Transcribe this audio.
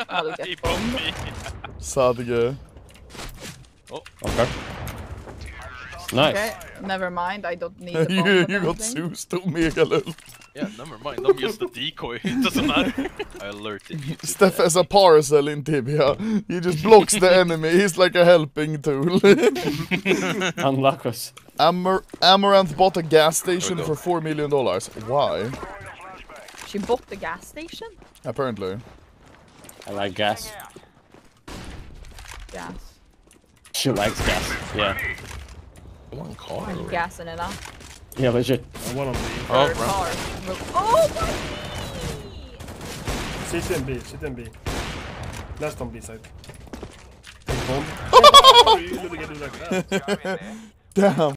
I'll get bombed. Sadge. Oh, Okay. Nice. Okay, never mind. I don't need the bomb. You got Zeused, Omega lol. yeah, never mind. I'm just a decoy. It doesn't matter. I alerted you. Steph as a parcel in Tibia. He just blocks the enemy. He's like a helping tool. Unlock us. Amaranth bought a gas station for $4 million. Why? She bought the gas station? Apparently. I like gas. Gas. She likes gas. Yeah. Come on, car. Are you gassing it up? Yeah, legit. I want on B. Oh, Her run. car. Oh my! Sit in B, sit in B. Last on B side. Take bomb. Oh, you literally get it like that. Damn.